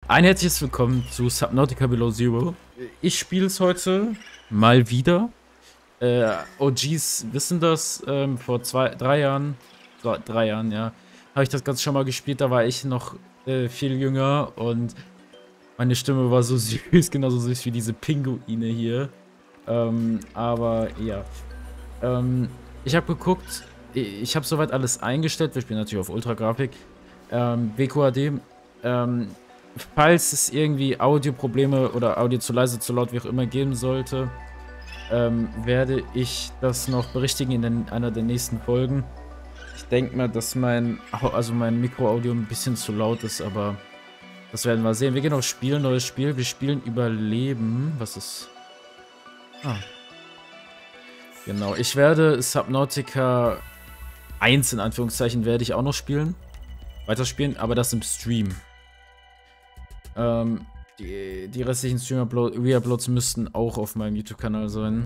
Ein herzliches Willkommen zu Subnautica Below Zero. Ich spiele es heute mal wieder. OGs wissen das, vor 3 Jahren, so, 3 Jahren, ja, habe ich das Ganze schon mal gespielt. Da war ich noch viel jünger und meine Stimme war so süß, genauso süß wie diese Pinguine hier. Aber ja, ich habe geguckt, ich habe soweit alles eingestellt. Wir spielen natürlich auf Ultra-Grafik, WQHD. Falls es irgendwie Audioprobleme oder Audio zu leise, zu laut, wie auch immer geben sollte, werde ich das noch berichtigen in einer der nächsten Folgen. Ich denke mal, dass mein Mikroaudio ein bisschen zu laut ist, aber das werden wir sehen. Wir gehen auf Spielen, neues Spiel. Wir spielen Überleben. Was ist... Ah. Genau, ich werde Subnautica 1 in Anführungszeichen werde ich auch noch spielen. Weiterspielen, aber das im Stream. Die restlichen Stream-Reuploads müssten auch auf meinem YouTube-Kanal sein.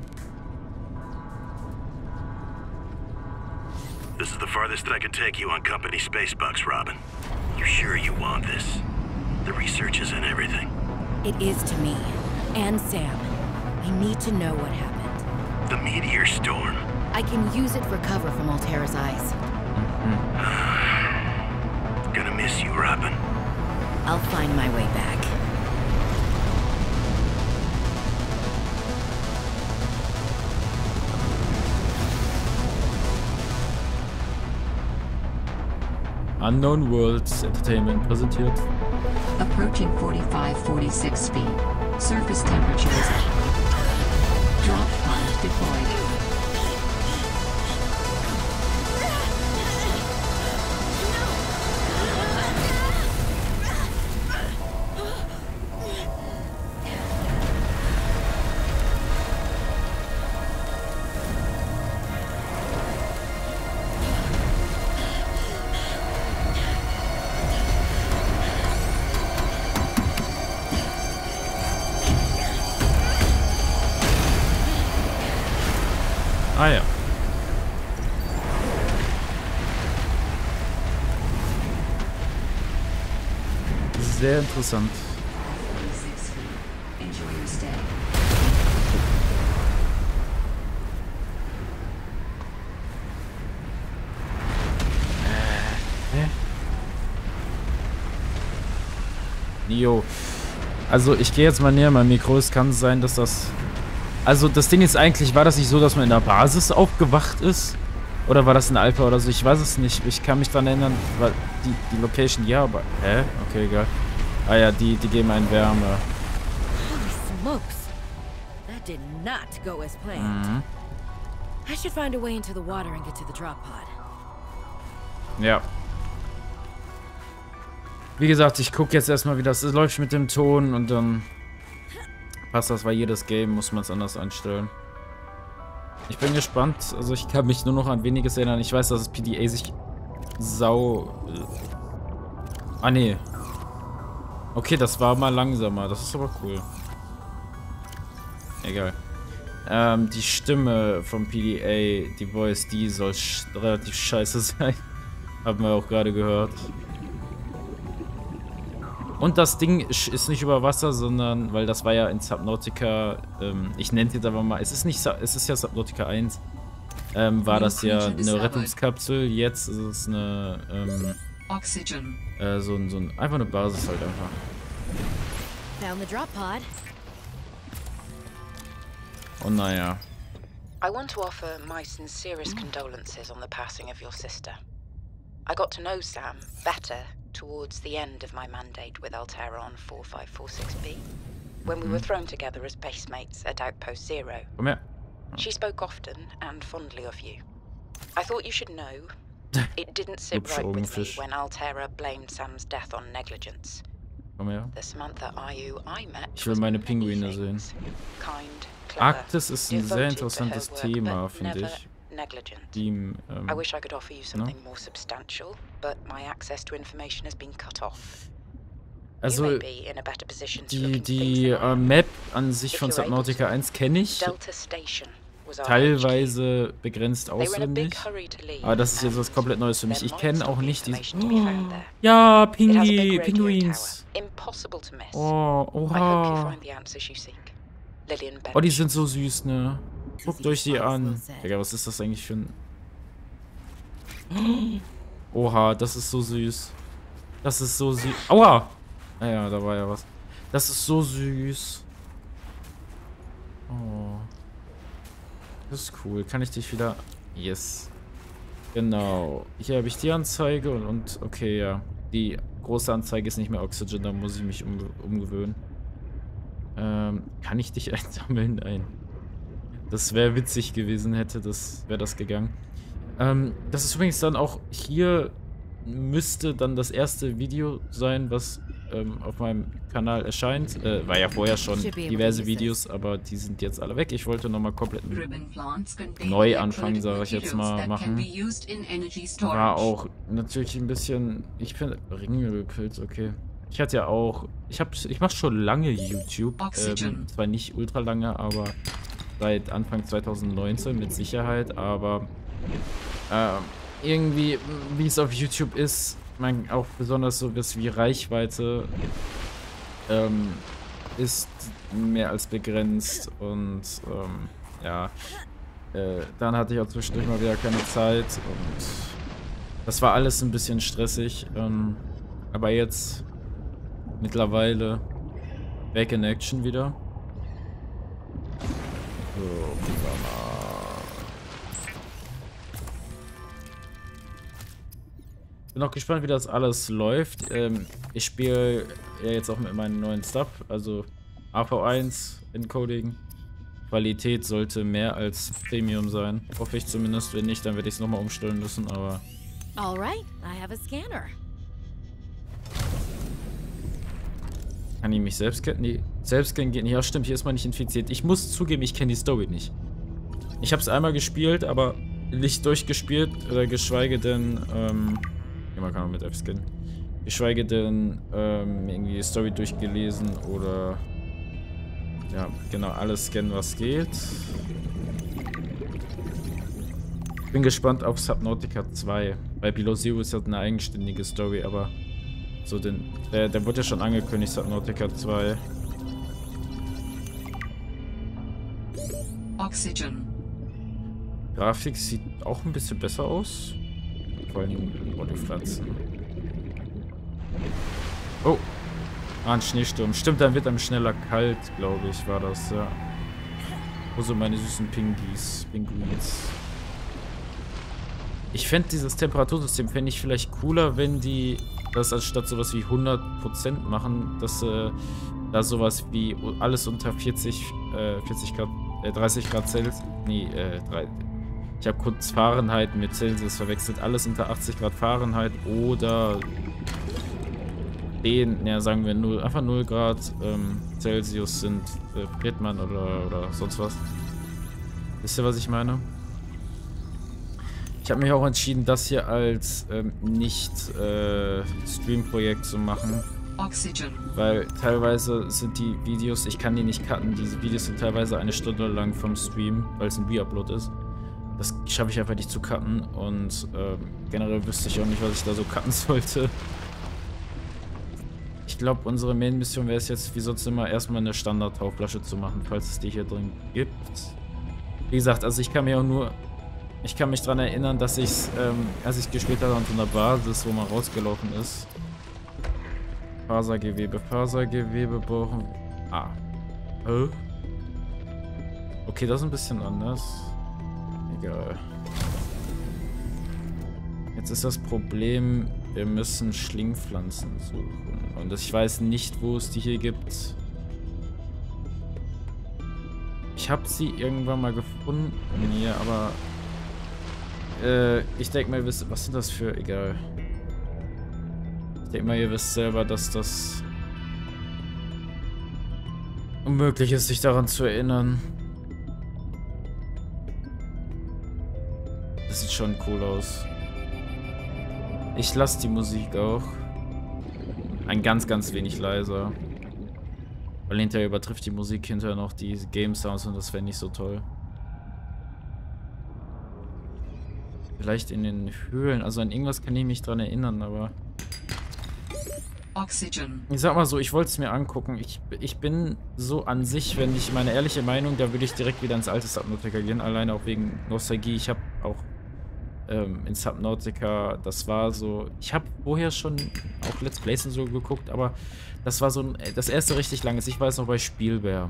This is the farthest that I can take you on company space bucks, Robin. You sure you want this? The research is in everything. It is to me. And Sam. I need to know what happened. The meteor storm. I can use it for cover from Altera's eyes. Gonna miss you, Robin. I'll find my way back. Unknown Worlds Entertainment präsentiert. Approaching 45-46 feet. Surface temperature is drop pod deployed. Ah ja. Sehr interessant. Enjoy your stay. Jo. Also ich gehe jetzt mal näher an mein Mikro. Es kann sein, dass das... Also das Ding ist eigentlich, war das nicht so, dass man in der Basis aufgewacht ist? Oder war das in Alpha oder so? Ich weiß es nicht. Ich kann mich dran erinnern, weil die Location, ja, aber... Hä? Okay, egal. Ah ja, die geben einen Wärme. Holy smokes. That did not go as planned. I should find a way into the water and get to the drop pod. Ja. Wie gesagt, ich gucke jetzt erstmal, wie das läuft mit dem Ton und dann... passt das, weil jedes Game muss man es anders einstellen. Ich bin gespannt. Also ich kann mich nur noch an weniges erinnern. Ich weiß, dass das PDA sich Ah, nee. Okay, das war mal langsamer. Das ist aber cool. Egal. Die Stimme vom PDA, die Voice, die soll relativ scheiße sein. Haben wir auch gerade gehört. Und das Ding ist nicht über Wasser, sondern, weil das war ja in Subnautica, ich nenne es jetzt aber mal, es ist ja Subnautica 1, war das ja eine Rettungskapsel, jetzt ist es eine, Oxygen. einfach eine Basis halt einfach. Found the drop pod. Und naja. I want to offer my sincerest condolences on the passing of your sister. I got to know Sam better towards the end of my mandate with Altera on 4546B, when we were thrown together as basemates at Outpost Zero. Komm her. She spoke often and fondly of you. I thought you should know, it didn't sit right with me when Altera blamed Sam's death on negligence. Komm her. The Samantha Ayu I met Ich will meine Pinguine sehen. kind, clever, Arktis ist ein sehr devoted to interessantes her work, Thema, but finde never ich. negligent. Die, I wish I could offer you something more substantial, but my access to information has been cut off. also, die Map an sich von Subnautica 1 kenne ich. Delta Station was our HQ. teilweise begrenzt They were in a auswendig. big hurry to leave. Aber das ist jetzt and was komplett Neues für mich. there Ich might kenne still auch be nicht diese... information to be found there. Ja, It has a big radio Pinguins. tower, impossible to miss. Oh, I hope you oha. find the answers you seek. Lillian Oh, die Bench. sind so süß, ne? Guckt euch die an. Digga, was ist das eigentlich für ein... Oha, das ist so süß. Das ist so süß. Aua! Naja, da war ja was. Das ist so süß. Oh. Das ist cool. Kann ich dich wieder... Yes. Genau. Hier habe ich die Anzeige und okay, ja. Die große Anzeige ist nicht mehr Oxygen, da muss ich mich umgewöhnen. Kann ich dich einsammeln? Nein. Das wäre witzig gewesen, wäre das gegangen. Das ist übrigens dann auch hier, müsste dann das erste Video sein, was auf meinem Kanal erscheint. War ja vorher schon diverse Videos, aber die sind jetzt alle weg. Ich wollte nochmal komplett einen Neuanfang, sage ich jetzt mal, machen. War auch natürlich ein bisschen, ich finde, Ringelpilz, okay. Ich hatte ja auch, ich mache schon lange YouTube, zwar nicht ultra lange, aber seit Anfang 2019 mit Sicherheit, aber irgendwie, wie es auf YouTube ist, man auch besonders so was wie Reichweite ist mehr als begrenzt und ja, dann hatte ich auch zwischendurch mal wieder keine Zeit und das war alles ein bisschen stressig, aber jetzt mittlerweile back in action wieder. So, bin auch gespannt, wie das alles läuft. Ich spiele ja jetzt auch mit meinem neuen Stuff, also AV1 Encoding. Qualität sollte mehr als Premium sein. Hoffe ich zumindest. Wenn nicht, dann werde ich es nochmal umstellen müssen, aber... Alright, I have a scanner. Kann ich mich selbst kennen? Nee, selbst kennen geht nicht. Ja, stimmt, hier ist man nicht infiziert. Ich muss zugeben, ich kenne die Story nicht. Ich habe es einmal gespielt, aber nicht durchgespielt, oder geschweige denn, man kann auch mit F scannen. Geschweige denn, irgendwie die Story durchgelesen oder, ja, genau, alles scannen, was geht. Bin gespannt auf Subnautica 2. Bei Below Zero ist das eine eigenständige Story, aber so der wurde ja schon angekündigt, Subnautica 2. Oxygen. Grafik sieht auch ein bisschen besser aus. Vor allem die Pflanzen. Oh. Ah, ein Schneesturm. Stimmt, dann wird einem schneller kalt, glaube ich, war das, ja. Wo sind meine süßen Pinguins? Ich fände dieses Temperatursystem, fände ich vielleicht cooler, wenn die das anstatt sowas wie 100% machen, dass da sowas wie alles unter 30 Grad Celsius, nee, ich habe kurz Fahrenheit mit Celsius verwechselt, alles unter 80 Grad Fahrenheit oder sagen wir 0, einfach 0 Grad Celsius sind, friert man oder sonst was. Wisst ihr, was ich meine? Ich habe mich auch entschieden, das hier als nicht Stream-Projekt zu machen. Oxygen. Weil teilweise sind die Videos, ich kann die nicht cutten, diese Videos sind teilweise 1 Stunde lang vom Stream, weil es ein Re-Upload ist. Das schaffe ich einfach nicht zu cutten und generell wüsste ich auch nicht, was ich da so cutten sollte. Ich glaube, unsere Main-Mission wäre es jetzt wie sonst immer erstmal eine Standard-Tauchflasche zu machen, falls es die hier drin gibt. Wie gesagt, also ich kann mich daran erinnern, dass ich es, als ich gespielt habe an so einer Basis, wo man rausgelaufen ist. Fasergewebe brauchen. Ah. Okay, das ist ein bisschen anders. Egal. Jetzt ist das Problem, wir müssen Schlingpflanzen suchen. Und ich weiß nicht, wo es die hier gibt. Ich habe sie irgendwann mal gefunden hier, aber... ich denke mal, ihr wisst, was sind das für... Egal. Ich denke mal, ihr wisst selber, dass das unmöglich ist, sich daran zu erinnern. Das sieht schon cool aus. Ich lasse die Musik auch. Ein ganz, ganz wenig leiser. Weil hinterher übertrifft die Musik hinterher noch die Game Sounds und das wäre nicht so toll. Vielleicht in den Höhlen. Also an irgendwas kann ich mich dran erinnern, aber... Oxygen. Ich sag mal so, ich wollte es mir angucken. Ich bin so an sich, wenn ich meine ehrliche Meinung, da würde ich direkt wieder ins alte Subnautica gehen. Alleine auch wegen Nostalgie. Ich habe auch in Subnautica, das war so... Ich habe vorher schon auch Let's Plays und so geguckt, aber das war so das erste richtig langes. Ich weiß noch bei Spielbär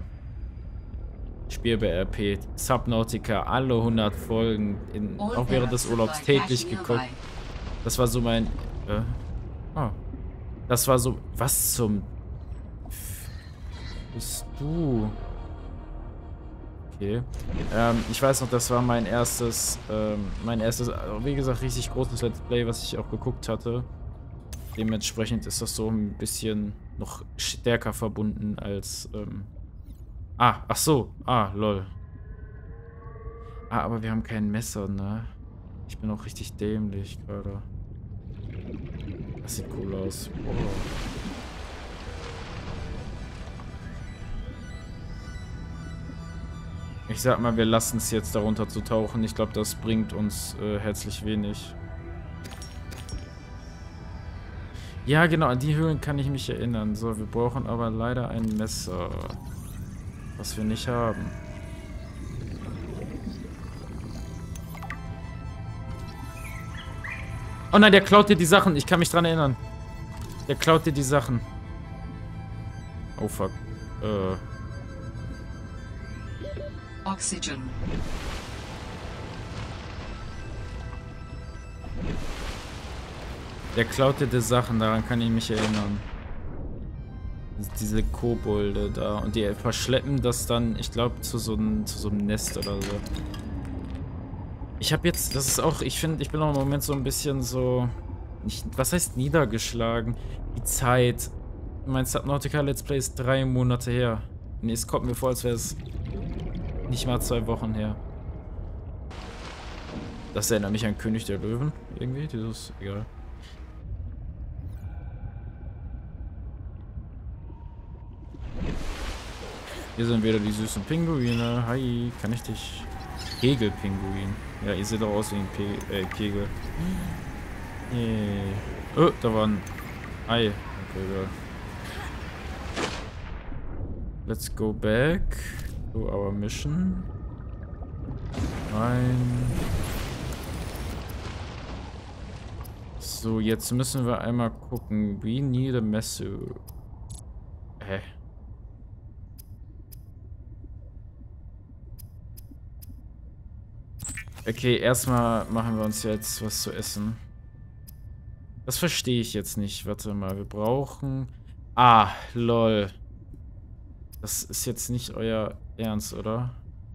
RP, Subnautica, alle 100 Folgen, auch während des Urlaubs täglich geguckt. Das war so mein... Das war so... Was zum... Bist du... Okay. Ich weiß noch, das war mein erstes, wie gesagt, richtig großes Let's Play, was ich auch geguckt hatte. Dementsprechend ist das so ein bisschen noch stärker verbunden als, ach so. Lol. Aber wir haben kein Messer, ne? Ich bin auch richtig dämlich gerade. Das sieht cool aus. Oh. Ich sag mal, wir lassen es jetzt darunter zu tauchen. Ich glaube, das bringt uns herzlich wenig. Ja, genau, an die Höhlen kann ich mich erinnern. So, wir brauchen aber leider ein Messer. Was wir nicht haben. Oh nein, der klaut dir die Sachen. Ich kann mich dran erinnern. Der klaut dir die Sachen. Oh fuck. Oxygen. Der klaut dir die Sachen, daran kann ich mich erinnern. Diese Kobolde da. Und die verschleppen das dann, ich glaube, zu so einem Nest oder so. Ich habe jetzt, das ist auch, ich finde, ich bin auch im Moment so ein bisschen so, was heißt niedergeschlagen? Die Zeit. Mein Subnautica Let's Play ist 3 Monate her. Nee, es kommt mir vor, als wäre es nicht mal 2 Wochen her. Das erinnert mich an König der Löwen. Irgendwie, dieses, egal. Hier sind wieder die süßen Pinguine. Hi, kann ich dich... Kegelpinguin. Ja, ihr seht doch aus wie ein Kegel. Yeah. Oh, da war ein Ei. Okay, egal. Let's go back to our mission. Rein. So, jetzt müssen wir einmal gucken. We need a message. Hä? Okay, erstmal machen wir uns jetzt was zu essen. Das verstehe ich jetzt nicht. Warte mal, wir brauchen... Ah, lol. Das ist jetzt nicht euer Ernst, oder?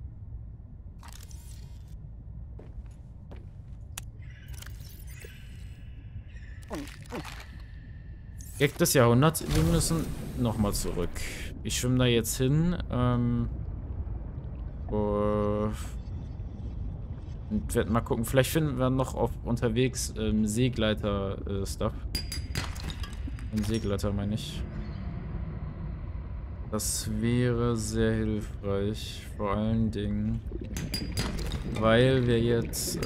Gag des Jahrhunderts. Wir müssen nochmal zurück. Ich schwimme da jetzt hin. Und werden mal gucken. Vielleicht finden wir noch auf unterwegs Seegleiter-Stuff. Ein Seegleiter meine ich. Das wäre sehr hilfreich. Vor allen Dingen, weil wir jetzt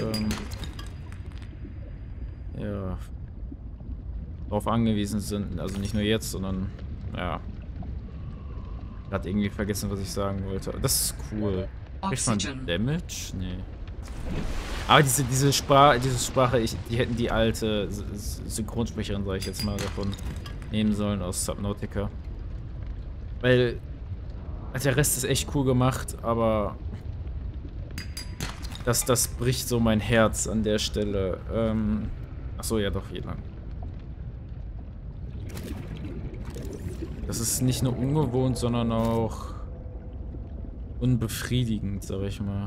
ja, darauf angewiesen sind. Also nicht nur jetzt, sondern ja. Ich hatte irgendwie vergessen, was ich sagen wollte. Das ist cool. Kriegt man Damage? Nee. Aber diese Sprache, die hätten die alte Synchronsprecherin, sage ich jetzt mal, davon nehmen sollen aus Subnautica. Weil der Rest ist echt cool gemacht, aber das bricht so mein Herz an der Stelle. Achso, ja doch, hier lang. Das ist nicht nur ungewohnt, sondern auch unbefriedigend, sag ich mal.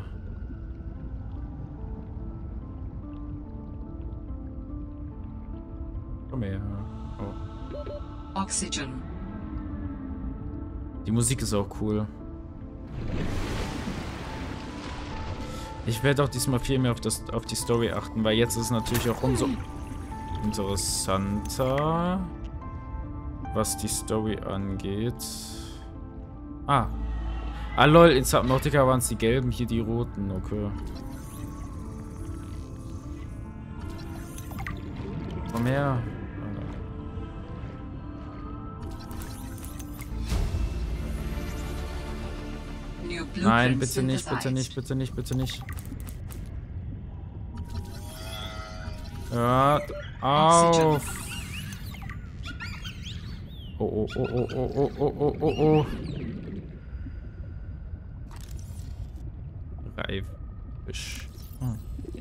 Komm her. Oh. Oxygen. Die Musik ist auch cool. Ich werde auch diesmal viel mehr auf die Story achten, weil jetzt ist es natürlich auch umso interessanter, was die Story angeht. Ah, lol, in Subnautica waren es die gelben, hier die roten, okay. Komm her. New Nein, blueprint bitte nicht, bitte synthesized. nicht, bitte nicht, bitte nicht. Ja, auf. Oh, oh, oh, oh, oh, oh, oh, oh, oh. Reifisch. Hm.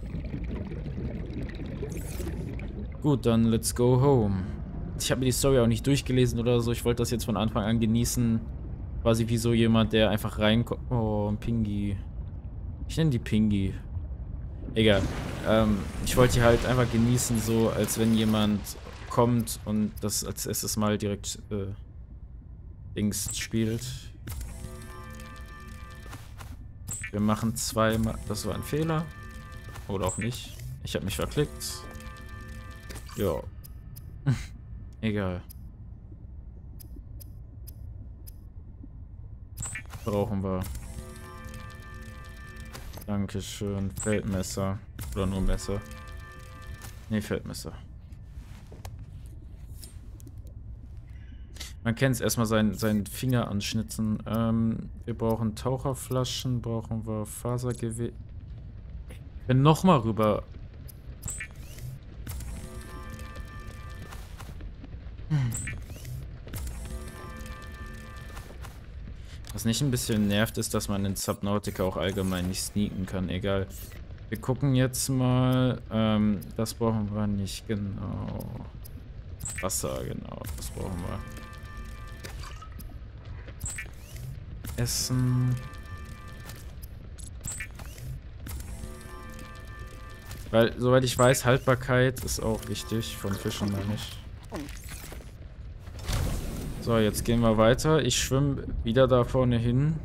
Gut, dann let's go home. Ich habe mir die Story auch nicht durchgelesen oder so. Ich wollte das jetzt von Anfang an genießen. Quasi wie so jemand, der einfach reinkommt. Oh, ein Pingi. Ich nenne die Pingi. Egal. Ich wollte die halt einfach genießen, so als wenn jemand kommt und das als erstes Mal direkt Dings spielt. Wir machen zweimal. Das war ein Fehler. Oder auch nicht. Ich habe mich verklickt. Ja. Egal. Brauchen wir. Dankeschön. Feldmesser. Oder nur Messer. Ne, Feldmesser. Man kennt es erstmal seinen Finger anschnitzen. Wir brauchen Taucherflaschen, brauchen wir Fasergewehr. Ich bin nochmal rüber. Was nicht ein bisschen nervt, ist, dass man in Subnautica auch allgemein nicht sneaken kann. Egal. Wir gucken jetzt mal. Das brauchen wir nicht genau. Wasser, genau. Das brauchen wir. Essen. Weil, soweit ich weiß, Haltbarkeit ist auch wichtig. Von Fischen meine ich. So, jetzt gehen wir weiter. Ich schwimme wieder da vorne hin.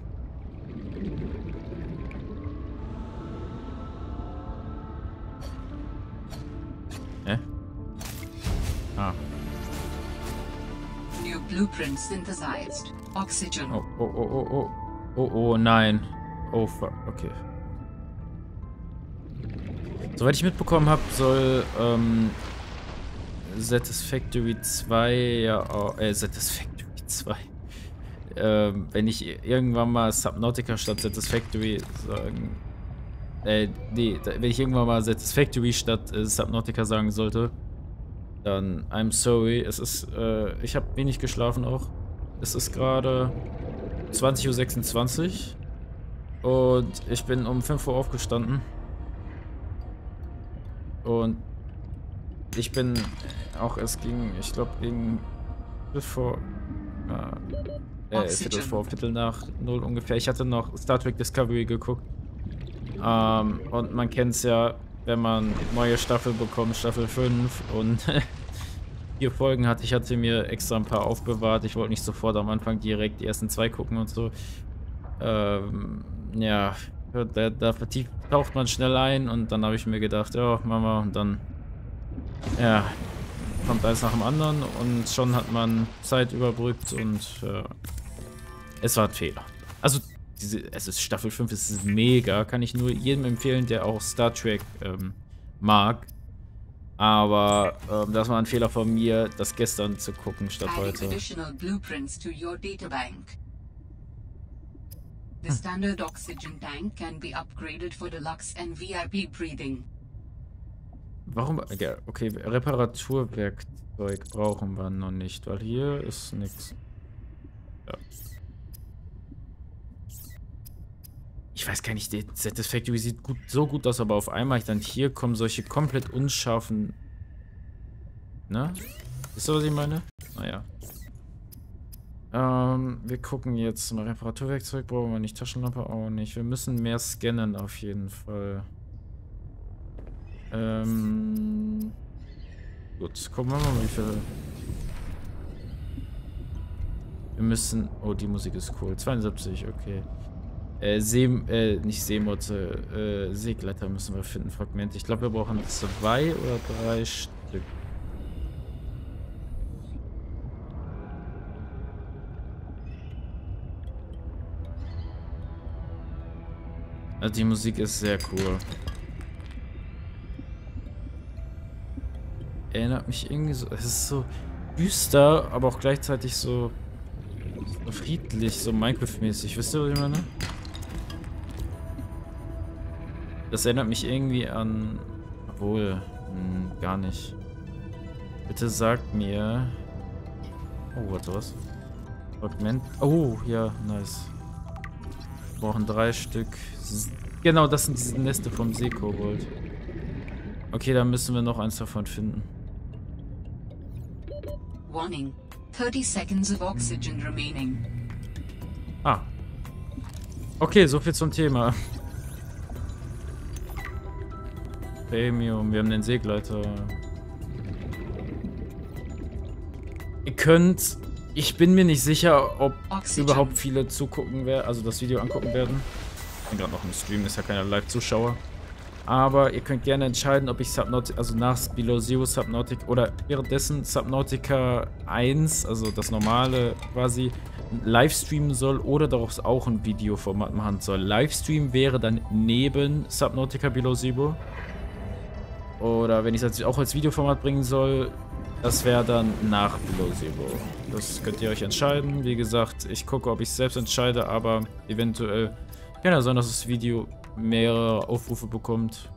Hä? Ah. New blueprint synthesized. Oxygen. Oh, oh, oh, oh, oh. Oh, oh, nein. Oh, fuck. Okay. Soweit ich mitbekommen habe, soll, Satisfactory 2, ja, oh, Satisfactory 2. Wenn ich irgendwann mal Subnautica statt Satisfactory sagen, nee, wenn ich irgendwann mal Satisfactory statt Subnautica sagen sollte, dann I'm sorry. Es ist, ich habe wenig geschlafen auch. Es ist gerade 20:26 Uhr und ich bin um 5 Uhr aufgestanden. Und ich bin auch, es ging, ich glaube, gegen Viertel nach 0 ungefähr. Ich hatte noch Star Trek Discovery geguckt. Und man kennt es ja, wenn man neue Staffel bekommt, Staffel 5 und 4 Folgen hat. Ich hatte mir extra ein paar aufbewahrt. Ich wollte nicht sofort am Anfang direkt die ersten 2 gucken und so. Ja, da taucht man schnell ein und dann habe ich mir gedacht, ja, Mama, und dann, ja, kommt eins nach dem anderen und schon hat man Zeit überbrückt und es war ein Fehler. Also, es ist Staffel 5, es ist mega, kann ich nur jedem empfehlen, der auch Star Trek mag. Aber das war ein Fehler von mir, das gestern zu gucken statt heute. Additional blueprints to your databank. The standard oxygen tank can be upgraded for deluxe and VIP breathing. Warum? Ja, okay, Reparaturwerkzeug brauchen wir noch nicht, weil hier ist nichts. Ja. Ich weiß gar nicht, der Satisfactory sieht so gut aus, aber auf einmal dann hier kommen solche komplett unscharfen. Ne? Wisst ihr, was ich meine? Naja. Wir gucken jetzt mal. Reparaturwerkzeug brauchen wir nicht, Taschenlampe auch nicht. Wir müssen mehr scannen auf jeden Fall. Gut, gucken wir mal, wie viel. Wir müssen. Oh, die Musik ist cool. 72, okay. Nicht Seemotte, Seegleiter müssen wir finden, Fragmente. Ich glaube, wir brauchen 2 oder 3 Stück. Also die Musik ist sehr cool. erinnert mich irgendwie so... Es ist so düster, aber auch gleichzeitig so friedlich, so Minecraft-mäßig. Wisst ihr, was ich meine? Das erinnert mich irgendwie an... Obwohl, gar nicht. Bitte sagt mir... Oh, warte, was? Fragment... Oh, ja, nice. Wir brauchen 3 Stück. Genau, das sind diese Neste vom Seekobold. Okay, dann müssen wir noch eins davon finden. Warning. 30 seconds of oxygen remaining. Ah. Okay, so viel zum Thema. Premium, wir haben den Seegleiter. Ihr könnt... Ich bin mir nicht sicher, ob überhaupt viele zugucken werden, also das Video angucken werden. Ich bin gerade noch im Stream, ist ja keiner Live-Zuschauer. Aber ihr könnt gerne entscheiden, ob ich Subnautica, also nach Below Zero Subnautica oder währenddessen Subnautica 1, also das normale quasi, live streamen soll oder daraus auch ein Videoformat machen soll. Livestream wäre dann neben Subnautica Below Zero. Oder wenn ich es auch als Videoformat bringen soll, das wäre dann nach Below Zero. Das könnt ihr euch entscheiden. Wie gesagt, ich gucke, ob ich es selbst entscheide, aber eventuell kann ja sein, dass das Video mehrere Aufrufe bekommt.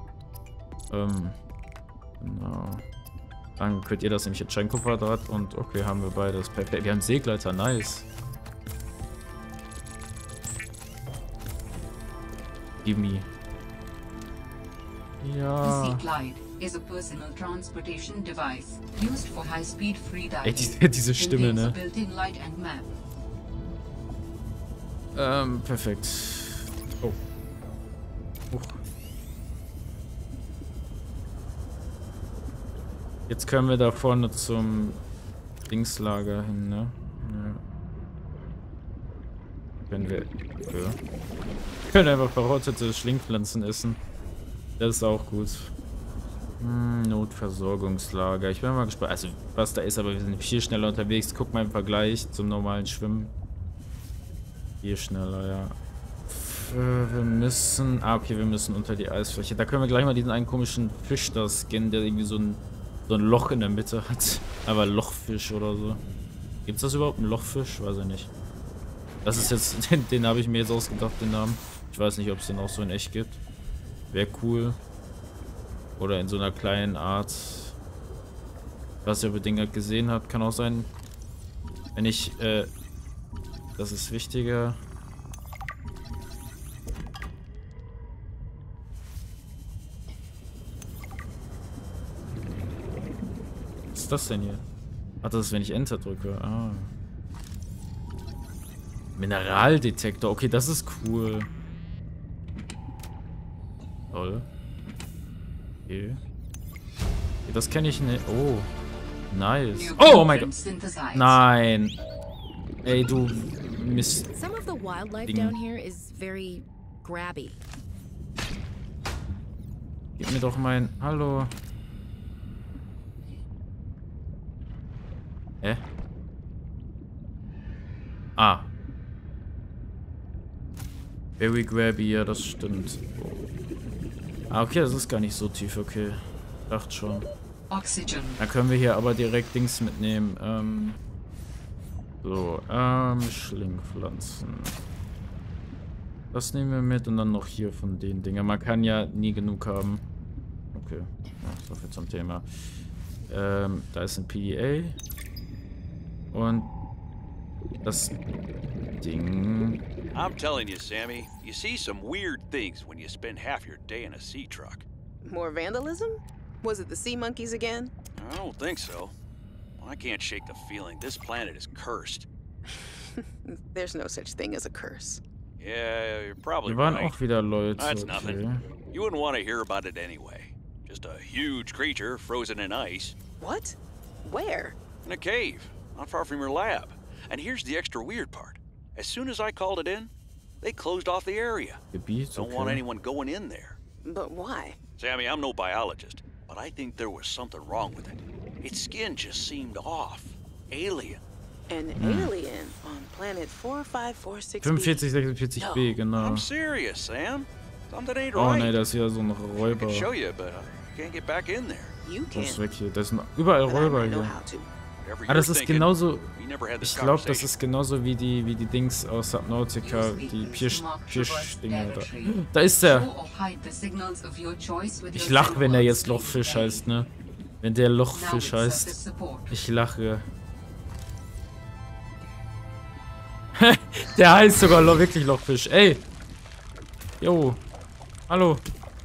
Genau. Dann könnt ihr das nämlich entscheiden. Kupferdraht und okay, haben wir beides. Perfekt. Wir haben Seegleiter, nice. Gimme. Ja. The Sea Glide is a personal transportation device used for high-speed freediving. Ey, diese Stimme, ne? Built-in light and map. Perfekt. Oh. Jetzt können wir da vorne zum Dingslager hin, ne? Ja. Können wir... Ja. Können einfach verrottete Schlingpflanzen essen. Das ist auch gut. Notversorgungslager. Ich bin mal gespannt. Also, was da ist, aber wir sind viel schneller unterwegs. Guck mal im Vergleich zum normalen Schwimmen. Viel schneller, ja. Wir müssen... Ah, okay, wir müssen unter die Eisfläche. Da können wir gleich mal diesen einen komischen Fisch da scannen, der irgendwie so ein Loch in der Mitte hat. Aber Lochfisch oder so. Gibt's das überhaupt? Ein Lochfisch? Weiß ich nicht. Das ist jetzt... Den habe ich mir jetzt ausgedacht, den Namen. Ich weiß nicht, ob es den auch so in echt gibt. Wäre cool. Oder in so einer kleinen Art. Was ihr über Dinge gesehen habt, kann auch sein. Wenn ich... Das ist wichtiger. Was ist das denn hier? Ach, das ist, wenn ich Enter drücke. Ah. Mineraldetektor. Okay, das ist cool. Toll. Okay. Das kenne ich nicht. Oh. Nice. Oh mein Gott. Nein. Ey, du Mist. Some of the wildlife down here is very grabby. Gib mir doch mein... Hallo. Hä? Ah. Very grabby, ja, das stimmt. Ah, okay, das ist gar nicht so tief, okay. Dachte schon. Oxygen. Da können wir hier aber direkt Dings mitnehmen. So, Schlingpflanzen. Das nehmen wir mit und dann noch hier von den Dingern. Man kann ja nie genug haben. Okay, ja, so viel zum Thema. Da ist ein PDA. Und das Ding... I'm telling you, Sammy, you see some weird things when you spend half your day in a sea truck. More vandalism? Was it the sea monkeys again? I don't think so. I can't shake the feeling this planet is cursed. There's no such thing as a curse. Yeah, you're probably Wir waren right. auch wieder Leute. That's Okay. nothing. You wouldn't want to hear about it anyway. Just a huge creature frozen in ice. What? Where? In a cave, not far from your lab. And here's the extra weird part. As soon as I called it in, they closed off the area. Gebiet, Don't want okay. anyone going in there. But why? Sammy, I'm no biologist, but I think there was something wrong with it. Its skin just seemed off. Alien. An alien on planet 4546B. 4546b, genau. I'm serious, Sam. Something ain't Oh right. ne, das ist ja so ein I Räuber. can show you, but I can't get back in there. You Wo ist can. weg hier? Da sind überall But I Räuber might know hier. how to. Whatever Ah, das you're ist thinking, genauso. we never had this Ich glaube, das conversation. ist genauso wie die Dings aus Subnautica, Use die vehicles to mark Pirsch-Dinger da. traverse territory. Da ist er. Show or hide the signals of your choice with Ich your lache, wenn er jetzt symbols. Lochfisch heißt, ne? Wenn der Now Lochfisch with surface heißt. support. Ich lache. Der heißt sogar wirklich Lochfisch. Ey. Jo. Hallo.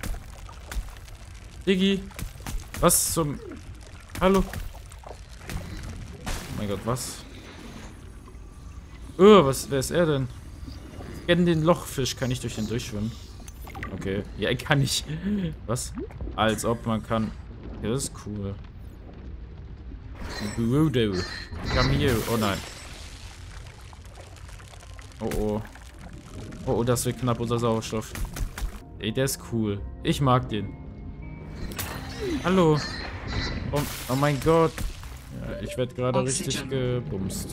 Diggi. Was zum... Hallo. Oh mein Gott, was? Wer ist er denn? Ich kenne den Lochfisch. Kann ich durch den durchschwimmen? Okay. Ja, kann ich. Was? Als ob man kann. Ja, das ist cool. Voodoo. Come here. Oh nein. Oh oh. Oh oh, das wird knapp, unser Sauerstoff. Ey, der ist cool. Ich mag den. Hallo. Oh mein Gott. Ja, ich werde gerade richtig gebumst.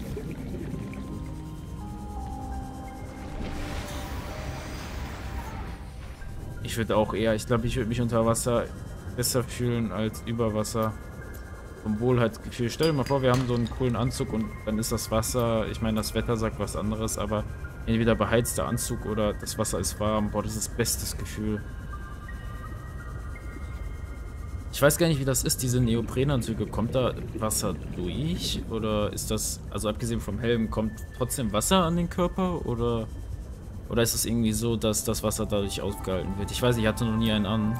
Ich würde auch eher, ich glaube, ich würde mich unter Wasser besser fühlen als über Wasser. Vom Wohlheitsgefühl. Stell dir mal vor, wir haben so einen coolen Anzug und dann ist das Wasser, ich meine, das Wetter sagt was anderes, aber entweder beheizter Anzug oder das Wasser ist warm. Boah, das ist das beste Gefühl. Ich weiß gar nicht, wie das ist, diese Neoprenanzüge. Kommt da Wasser durch? Oder ist das, also abgesehen vom Helm, kommt trotzdem Wasser an den Körper? Oder ist es irgendwie so, dass das Wasser dadurch aufgehalten wird? Ich weiß, ich hatte noch nie einen an.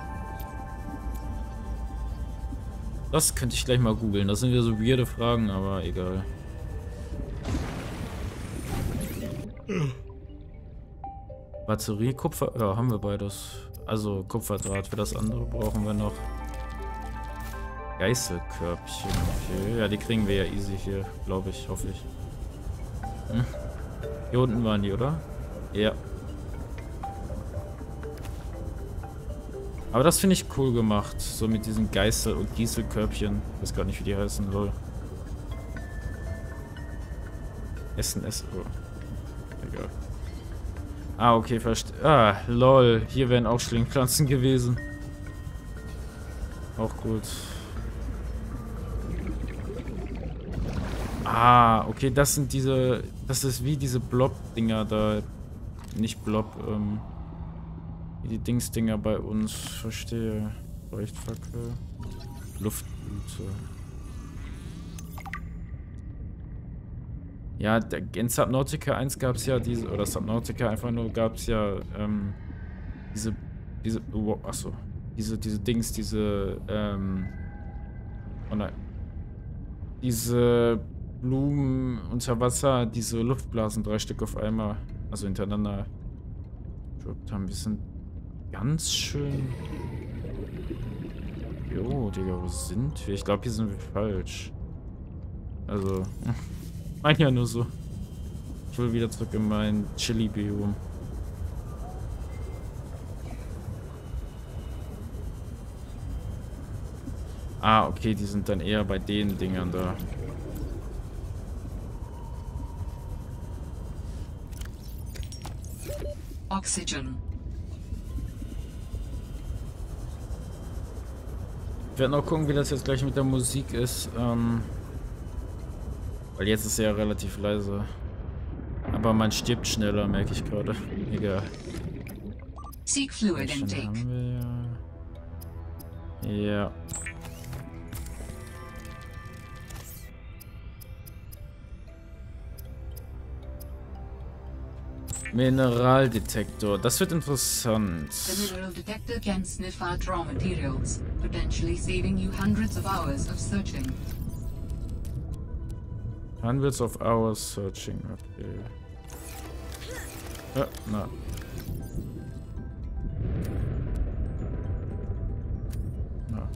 Das könnte ich gleich mal googeln. Das sind wieder so weirde Fragen, aber egal. Batterie, Kupfer... Ja, haben wir beides. Also Kupferdraht. Für das andere brauchen wir noch Geißelkörbchen. Okay. Ja, die kriegen wir ja easy hier, glaube ich. Hoffe ich. Hm. Hier unten waren die, oder? Ja. Aber das finde ich cool gemacht. So mit diesen Geißel- und Gießelkörbchen. Ich weiß gar nicht, wie die heißen, lol. Essen. Oh. Egal. Ah, okay, lol. Hier wären auch Schlingpflanzen gewesen. Auch gut. Ah, okay, das sind diese... Das ist wie diese Blob-Dinger da. Nicht Blob, wie die Dings-Dinger bei uns. Verstehe. Leuchtfackel. Luftblüte. Ja, in Subnautica 1 gab es ja diese, oder Subnautica einfach nur gab es ja, achso, diese Dings, oh nein. Diese Blumen unter Wasser, diese Luftblasen, 3 Stück auf einmal, also hintereinander gedroppt haben. Wir sind ganz schön... Jo, Digga, wo sind wir? Ich glaube, hier sind wir falsch. Also... Mein ja nur so. Ich will wieder zurück in mein Chili-Biom. Ah, okay, die sind dann eher bei den Dingern da. Oxygen. Ich werde noch gucken, wie das jetzt gleich mit der Musik ist. Weil jetzt ist ja relativ leise. Aber man stirbt schneller, merke ich gerade. Egal. Seek fluid Schon intake. haben wir ja. Ja. Mineraldetektor. Das wird interessant. The mineral detector can sniff out raw materials, potentially saving you hundreds of hours of searching. Hundreds of hours searching. Okay. Ja, na. Na.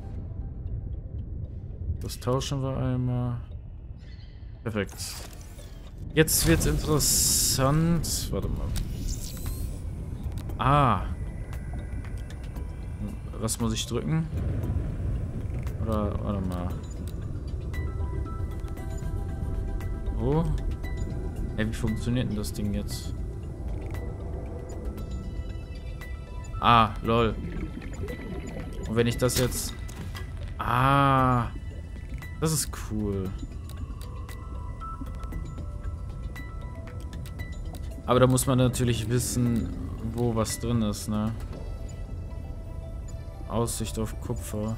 Das tauschen wir einmal. Perfekt. Jetzt wird's interessant. Warte mal. Ah. Was muss ich drücken? Oder, warte mal. Oh. Ey, wie funktioniert denn das Ding jetzt? Ah, lol. Und wenn ich das jetzt... Ah. Das ist cool. Aber da muss man natürlich wissen, wo was drin ist, ne? Aussicht auf Kupfer.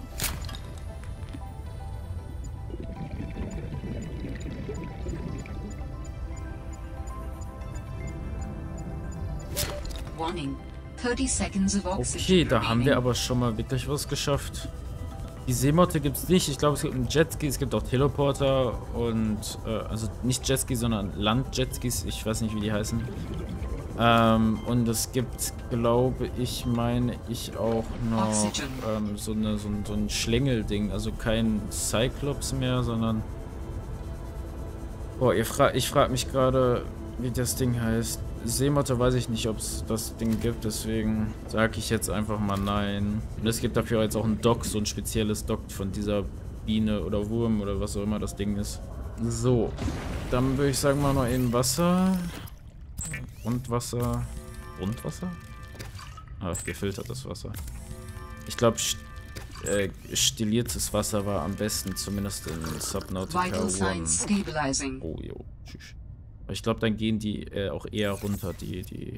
Warning. 30 seconds of oxygen Okay, da haben wir remaining. aber schon mal wirklich was geschafft. Die Seemotte gibt es nicht. Ich glaube, es gibt einen Jetski, es gibt auch Teleporter und, also nicht Jetski, sondern Land-Jetskis. Ich weiß nicht, wie die heißen. Und es gibt, glaube ich, meine ich auch noch so ein Schlängelding. Also kein Cyclops mehr, sondern... Boah, ich frage mich gerade, wie das Ding heißt. Seemotte weiß ich nicht, ob es das Ding gibt, deswegen sage ich jetzt einfach mal nein. Und es gibt dafür jetzt auch ein Dock, so ein spezielles Dock von dieser Biene oder Wurm oder was auch immer das Ding ist. So, dann würde ich sagen, mal noch eben Wasser. Grundwasser. Grundwasser? Ah, gefiltertes Wasser. Ich glaube, stilliertes Wasser war am besten, zumindest in Subnautica Vital 1. signs stabilizing. Oh, jo. Tschüss. Aber ich glaube, dann gehen die auch eher runter, die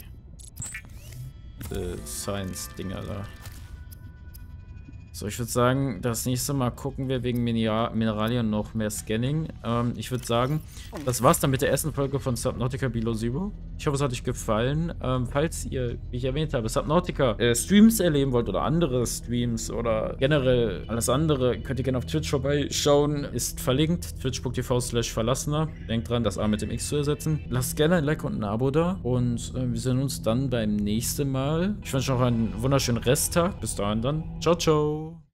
Science-Dinger da. So, ich würde sagen, das nächste Mal gucken wir wegen Mineralien noch mehr Scanning. Ich würde sagen, das war's dann mit der ersten Folge von Subnautica Below Zero. Ich hoffe, es hat euch gefallen. Falls ihr, wie ich erwähnt habe, Subnautica Streams erleben wollt oder andere Streams oder generell alles andere, könnt ihr gerne auf Twitch vorbeischauen. Ist verlinkt, twitch.tv/verlassener. Denkt dran, das A mit dem X zu ersetzen. Lasst gerne ein Like und ein Abo da und wir sehen uns dann beim nächsten Mal. Ich wünsche noch einen wunderschönen Resttag. Bis dahin dann. Ciao, ciao.